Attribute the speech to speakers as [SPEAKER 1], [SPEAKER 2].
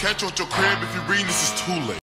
[SPEAKER 1] catch you at your crib if you read this is too late.